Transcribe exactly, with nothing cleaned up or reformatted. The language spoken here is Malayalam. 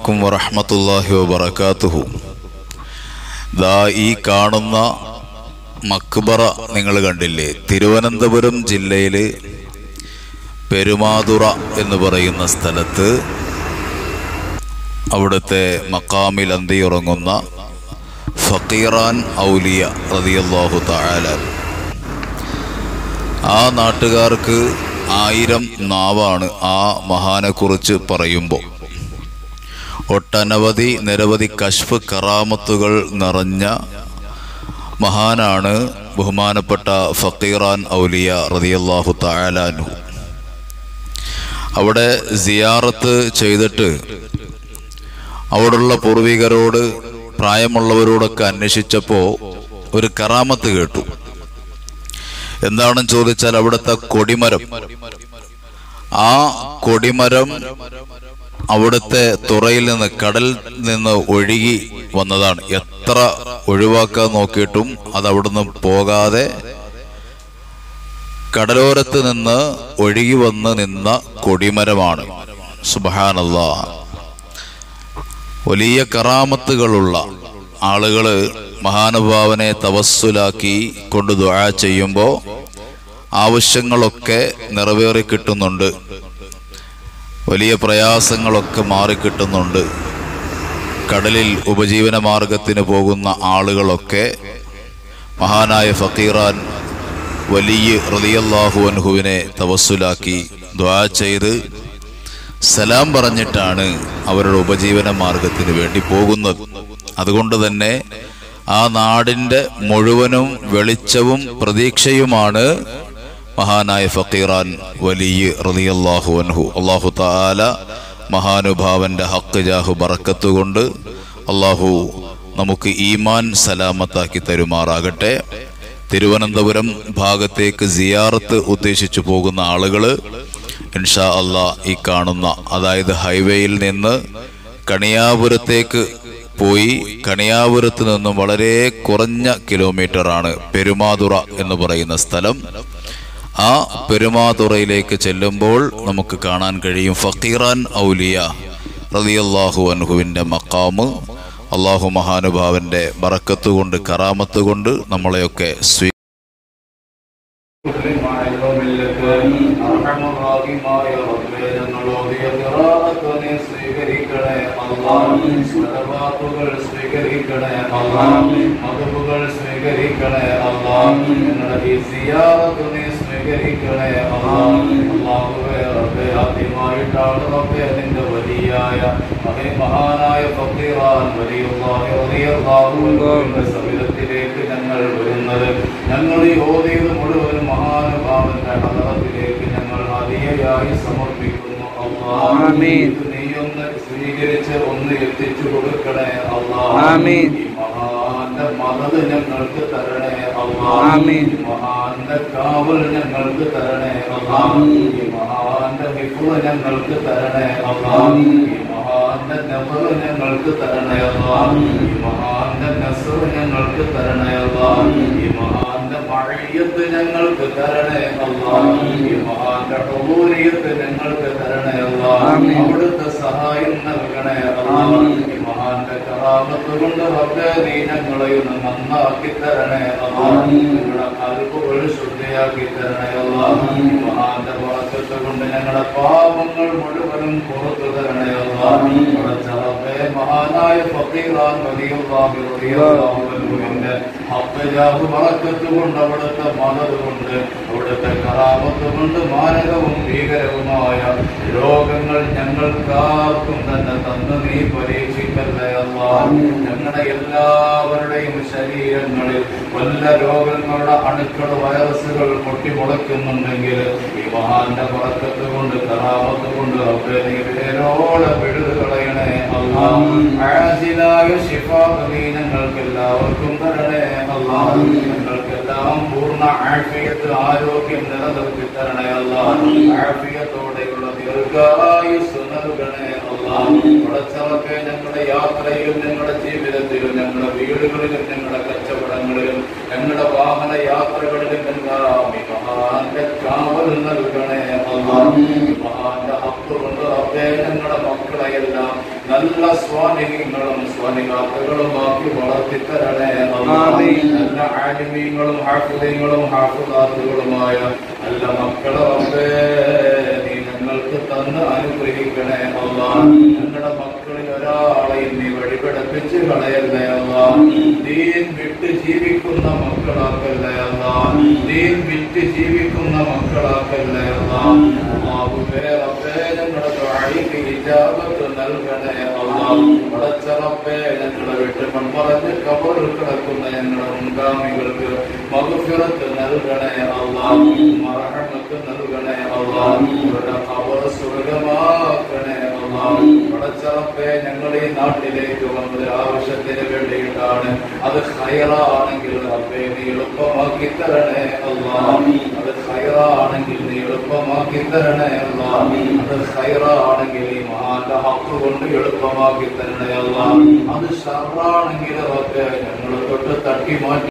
അലൈക്കും വറഹ്മത്തുള്ളാഹി വബറകാതുഹു. ദാ ഈ കാണുന്ന മക്ബറ നിങ്ങൾ കണ്ടില്ലേ? തിരുവനന്തപുരം ജില്ലയിൽ പെരുമാതുറ എന്ന് പറയുന്ന സ്ഥലത്ത് അവിടുത്തെ മഖാമിൽ അന്തിയുറങ്ങുന്ന ഫഖീറാൻ ഔലിയ റളിയല്ലാഹു തആല, ആ നാട്ടുകാർക്ക് ആയിരം നാവാണ് ആ മഹാനെക്കുറിച്ച് പറയുമ്പോൾ. ഒട്ടനവധി നിരവധി കശ്ഫ് കറാമത്തുകൾ നിറഞ്ഞ മഹാനാണ് ബഹുമാനപ്പെട്ട ഫഖീറാൻ ഔലിയ റളിയല്ലാഹു തആല അൻഹു. അവിടെ സിയാറത്ത് ചെയ്തിട്ട് അവിടുള്ള പൂർവികരോട് പ്രായമുള്ളവരോടൊക്കെ അന്വേഷിച്ചപ്പോൾ ഒരു കറാമത്ത് കേട്ടു. എന്താണെന്ന് ചോദിച്ചാൽ അവിടുത്തെ കൊടിമരം, ആ കൊടിമരം അവിടുത്തെ തുറയിൽ നിന്ന്, കടലിൽ നിന്ന് ഒഴുകി വന്നതാണ്. എത്ര ഒഴിവാക്കാൻ നോക്കിയിട്ടും അത് അവിടുന്ന് പോകാതെ കടലോരത്ത് നിന്ന് ഒഴുകി വന്ന് നിന്ന കൊടിമരമാണ്. സുബ്ഹാനല്ലാഹ്. വലിയ കറാമത്തുകളുള്ള ആളുകൾ മഹാനുഭാവനെ തവസ്സുലാക്കി കൊണ്ട് ദുആ ചെയ്യുമ്പോൾ ആവശ്യങ്ങളൊക്കെ നിറവേറി കിട്ടുന്നുണ്ട്, വലിയ പ്രയാസങ്ങളൊക്കെ മാറിക്കിട്ടുന്നുണ്ട്. കടലിൽ ഉപജീവന മാർഗത്തിന് പോകുന്ന ആളുകളൊക്കെ മഹാനായ ഫഖീറാൻ വലിയ റളിയല്ലാഹു അൻഹുവിനെ തവസ്സുലാക്കി ദുആ ചെയ്ത് സലാം പറഞ്ഞിട്ടാണ് അവരുടെ ഉപജീവന മാർഗത്തിന് വേണ്ടി പോകുന്നത്. അതുകൊണ്ട് തന്നെ ആ നാടിൻ്റെ മുഴുവനും വെളിച്ചവും പ്രതീക്ഷയുമാണ് മഹാനായ ഫഖീറാൻ വലിയ റളിയല്ലാഹു അൻഹു. അല്ലാഹു തആല മഹാനുഭാവന്റെ ഹഖ് ജാഹു ബറക്കത്ത് കൊണ്ട് അല്ലാഹു നമുക്ക് ഈമാൻ സലാമത്താക്കി തരുമാറാകട്ടെ. തിരുവനന്തപുരം ഭാഗത്തേക്ക് സിയാറത്ത് ഉദ്ദേശിച്ചു പോകുന്ന ആളുകൾ ഇൻഷാ അല്ലാ ഈ കാണുന്ന, അതായത് ഹൈവേയിൽ നിന്ന് കണിയാപുരത്തേക്ക് പോയി കണിയാപുരത്ത് നിന്നും വളരെ കുറഞ്ഞ കിലോമീറ്ററാണ് പെരുമാതുറ എന്ന് പറയുന്ന സ്ഥലം. ആ പെരുമാതുറയിലേക്ക് ചെല്ലുമ്പോൾ നമുക്ക് കാണാൻ കഴിയും ഫഖീറാൻ ഔലിയ റളിയല്ലാഹു അൻഹുവിൻ്റെ മഖാമ്. അള്ളാഹു മഹാനുഭാവന്റെ ബറക്കത്ത് കൊണ്ട് കറാമത്ത് കൊണ്ട് നമ്മളെയൊക്കെ സ്വീ മഹാനായ ഫഖീറാൻ സവിധത്തിലേക്ക് ഞങ്ങൾ വരുന്നത്, ഞങ്ങൾ ഈ ഓതിയത് മുഴുവൻ മഹാനുഭാവന്റെ ഹദറത്തിലേക്ക് ഞങ്ങൾ ഹദിയയായി സമർപ്പിക്കുന്നു. അല്ലാഹ് നീയൊന്ന് സ്വീകരിച്ച് ഒന്ന് എത്തിച്ചു കൊടുക്കണേ അല്ലാഹ്. ഈ മഹാന്റെ മദദ് ഞങ്ങൾക്ക് തരണേ അല്ലാഹ്. ഈ മഹാന്റെ കാവൽ ഞങ്ങൾക്ക് തരണേ അല്ലാഹ്. ഈ മഹാന്റെ ഹിഫ്ള് ഞങ്ങൾക്ക് തരണേ അല്ലാഹ്. ഈ മഹാന്റെ നഫർ ഞങ്ങൾക്ക് തരണേ അല്ലാഹ്. ഈ മഹാന്റെ നസ്ർ ഞങ്ങൾക്ക് തരണേ അല്ലാഹ്. ഈ മഹാന്റെ മഅയ്യത്ത് ഞങ്ങൾക്ക് തരണേ അല്ലാഹ്. ഈ മഹാന്റെ ഹുദൂരിയത്ത് ഞങ്ങൾക്ക് തരണേ അല്ലാഹ്. അവിടുത്തെ സഹായം നൽകണേ അല്ലാഹ്. ഈ മഹാന്റെ കറാമത്ത് കൊണ്ട് റബ്ബേ നീ ഞങ്ങളെ ഒന്ന് നന്നാക്കി തരണേ അല്ലാഹ്. ഞങ്ങളുടെ ഖൽബുകൾ ശുദ്ധിയാക്കി തരണേ അല്ലാഹ്. ഈ മഹാന്റെ ബറക്കത്ത് കൊണ്ട് ഞങ്ങളുടെ പാപങ്ങൾ മുഴുവനും പുറത്തു തരണേ അല്ലാഹ്. റബ്ബേ മഹാനായ ഫഖീറാൻ റളിയല്ലാഹു അൻഹുവിന്റെ ഹഖ് ജാഹു ബറക്കത്ത് കൊണ്ട് അവിടുത്തെ മദദ് കൊണ്ട് അവിടുത്തെ കറാമത്ത് കൊണ്ട് മാരകവും ഭീകരവുമായ രോഗങ്ങൾ ഞങ്ങൾക്കാർക്കും തന്നെ തന്ന് നീ പരീക്ഷിക്കല്ലേ അല്ലാഹ്. ഞങ്ങളുടെ എല്ലാവരുടെയും ശരീരങ്ങളിൽ വല്ല രോഗങ്ങളുടെ അണുക്കൾ, വൈറസുകൾ പൊട്ടിമുളയ്ക്കുന്നുണ്ടെങ്കിൽ ഈ മഹാന്റെ ബറക്കത്ത് കൊണ്ട് കറാമത്ത് കൊണ്ട് റബ്ബേ നീ വേരോടെ പിഴുതു കളയണേ അല്ലാഹ്. ആജിലായ ശിഫാ നീ ഞങ്ങൾക്ക് എല്ലാവർക്കും തരണേ അല്ലാഹ്. ഞങ്ങൾക്കെല്ലാം പൂർണ്ണ ആഫിയത്ത്, ആരോഗ്യം നിലനിർത്തി തരണേ അല്ലാഹ്. ആഫിയത്തോടെയുള്ള ദീർഘായുസ്സ് നൽകണേ അല്ലാഹ്. പടച്ചവനെ ഞങ്ങളുടെ യാത്രയിലും ഞങ്ങളുടെ ജീവിതത്തിലും ഞങ്ങളുടെ വീടുകളിലും ഞങ്ങളുടെ കച്ചവടങ്ങളിലും ഞങ്ങളുടെ വാഹന യാത്രകളിലും എല്ലാം ഈ മഹാന്റെ കാവൽ നൽകണേ അല്ലാഹ്. മഹാന്റെ ഹഖ് കൊണ്ട് റബ്ബേ ഞങ്ങളുടെ മക്കളെയെല്ലാം നല്ല സ്വാലിഹീങ്ങളും സ്വാലിഹാത്തുകളും ആക്കി വളർത്തിത്തരണേ അല്ലാഹ്. നല്ല ആലിമീങ്ങളും ഹാഫിളീങ്ങളും ഹാഫിളാത്തുകളുമായ നല്ല മക്കളെ റബ്ബേ നീ ഞങ്ങൾക്ക് തന്ന് അനുഗ്രഹിക്കണേ അല്ലാഹ്. ഞങ്ങളുടെ മക്കളിൽ ഒരാളെയും നീ വഴിപെടുപ്പിച്ച് കളയല്ലേ അല്ലാഹ്. ദീൻ വിട്ട് ജീവിക്കുന്ന മക്കളാക്കല്ലേ അല്ലാഹ്. ദീൻ വിട്ട് ജീവിക്കുന്ന മക്കളാക്കല്ലേ അല്ലാഹ്. അല്ലാഹുവേ റബ്ബേ ഞങ്ങളുടെ ദുആഇക്ക് ഇജാബത്ത് നൽകണേ അല്ലാഹ്. പടച്ച റബ്ബേ ഞങ്ങളെ വിട്ട് മൺമറഞ്ഞ് ഖബറിൽ കിടക്കുന്ന ഞങ്ങളുടെ മുൻഗാമികൾക്ക് മഗ്ഫിറത്ത് നൽകണേ അല്ലാഹ്. മർഹമത്ത് നൽകണേ അല്ലാഹ്. അവരുടെ ഖബർ സ്വർഗ്ഗമാക്കണേ അല്ലാഹ്. പടച്ച റബ്ബേ ഞങ്ങൾ ഈ നാട്ടിലേക്ക് വന്നത് ആവശ്യത്തിന് വേണ്ടിയിട്ടാണ്. അത് ഖൈറാണെങ്കിൽ റബ്ബേ നീ എളുപ്പമാക്കി തരണേ അല്ലാഹ്. അത് ഖൈറാണെങ്കിൽ നീ എളുപ്പമാക്കി തരണേ അല്ലാഹ്. അത് ഖൈറാണെങ്കിൽ ഈ മഹാന്റെ ഹക്ക് കൊണ്ട് എളുപ്പമാക്കി തരണേ അല്ലാഹ്. അത് ശർറാണെങ്കിൽ റബ്ബേ ഞങ്ങൾ തൊട്ട് തട്ടി മാറ്റി